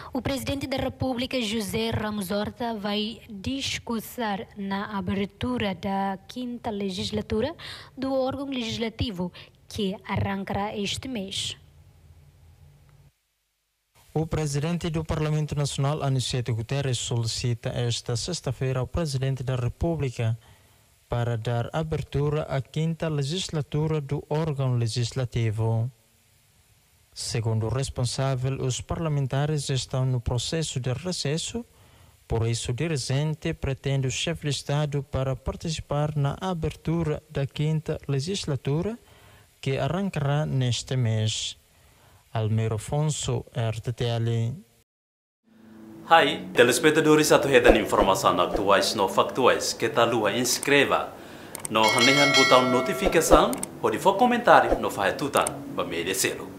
O presidente da República, José Ramos Horta, vai discursar na abertura da 5ª legislatura do órgão legislativo, que arrancará este mês. O presidente do Parlamento Nacional, Aniceto Guterres, solicita esta sexta-feira ao presidente da República para dar abertura à 5ª legislatura do órgão legislativo. Segundo o responsável, os parlamentares estão no processo de recesso, por isso o dirigente pretende o chefe de Estado para participar na abertura da 5ª legislatura, que arrancará neste mês. Almeiro Afonso, RTTL. Hai, telespectadores atuhedan informação atuais no factuais que tal lua inscreva no hanehan botão notificação ou de for comentário no fahetutan ba merecê-lo.